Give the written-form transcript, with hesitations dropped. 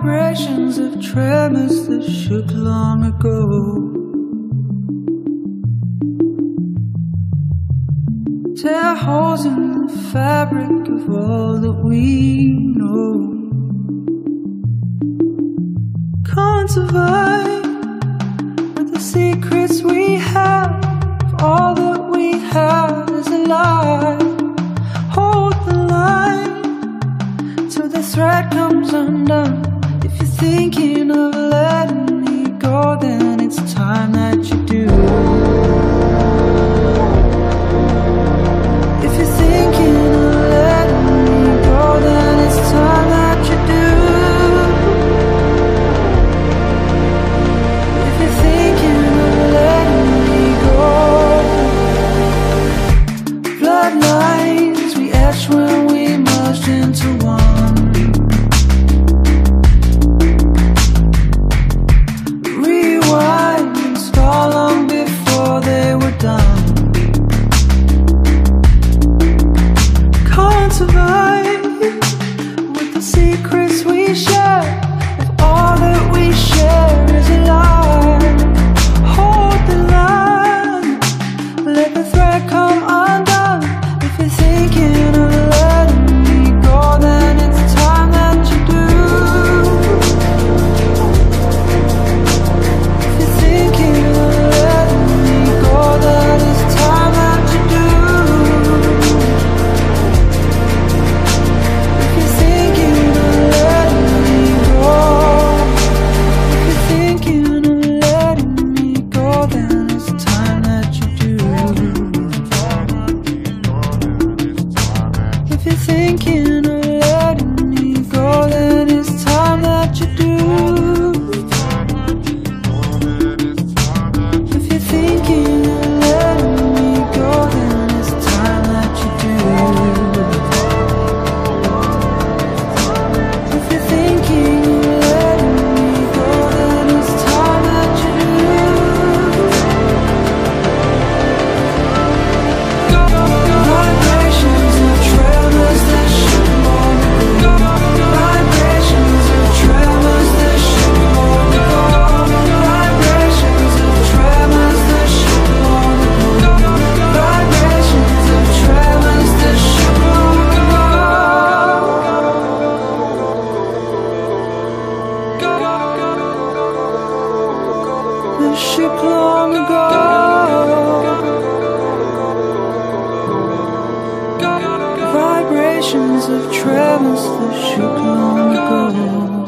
Vibrations of tremors that shook long ago. Tear holes in the fabric of all that we know. Can't survive with the secrets we have. All that we have is a lie. Hold the line till the thread comes undone. If you're thinking of letting me go, then it's time that you do. If you're thinking of letting me go, then it's time that you do. If you're thinking of letting me go. Bloodlines we etched when we merged into one. Rewinds far long before they were done. Can't survive with the secrets we share. If all that we share is a lie, hold the line, let the thread come undone. If you're thinking of letting me go, then it's time that you do. If you're thinking of letting me go, then it's time that you do. If you're thinking of letting me go, if you're thinking of letting me go, then it's time that you do. If you're thinking of letting me go, then it's time that you do. If you're thinking of letting me go, then it's time that you do. If you're thinking of letting me go, then it's time that you do. Vibrations of tremors that shook long ago. Vibrations of tremors that shook long ago. Vibrations of tremors that shook long ago. Vibrations of tremors that shook long ago. That shook long ago. Vibrations of tremors that shook long ago.